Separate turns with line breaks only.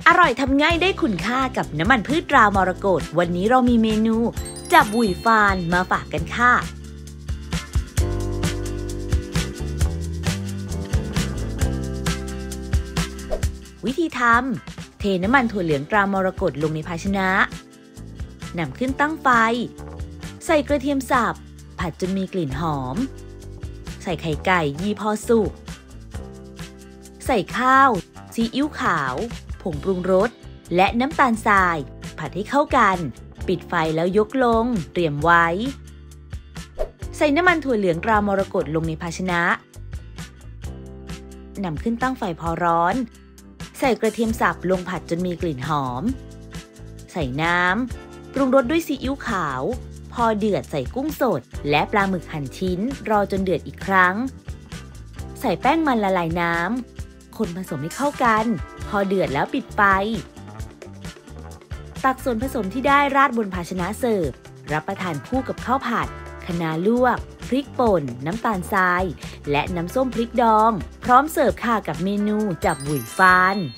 อร่อยทำง่ายได้คุณค่ากับน้ำมันพืชตรามรกตวันนี้เรามีเมนูจับบุยฟานมาฝากกันค่ะวิธีทำเทน้ำมันถั่วเหลืองตรามรกตลงในภาชนะนำขึ้นตั้งไฟใส่กระเทียมสับผัดจนมีกลิ่นหอมใส่ไข่ไก่ยี่พอสุกใส่ข้าวซีอิ๊วขาวผงปรุงรสและน้ำตาลทรายผัดให้เข้ากันปิดไฟแล้วยกลงเตรียมไว้ใส่น้ำมันถั่วเหลืองตรามรกตลงในภาชนะนำขึ้นตั้งไฟพอร้อนใส่กระเทียมสับลงผัดจนมีกลิ่นหอมใส่น้ำปรุงรสด้วยซีอิ๊วขาวพอเดือดใส่กุ้งสดและปลาหมึกหั่นชิ้นรอจนเดือดอีกครั้งใส่แป้งมันละลายน้ำคนผสมให้เข้ากันพอเดือดแล้วปิดไฟตักส่วนผสมที่ได้ราดบนภาชนะเสิร์ฟรับประทานคู่กับข้าวผัดคะน้าลวกพริกป่นน้ำตาลทรายและน้ำส้มพริกดองพร้อมเสิร์ฟค่ะกับเมนูจับบุยฟาน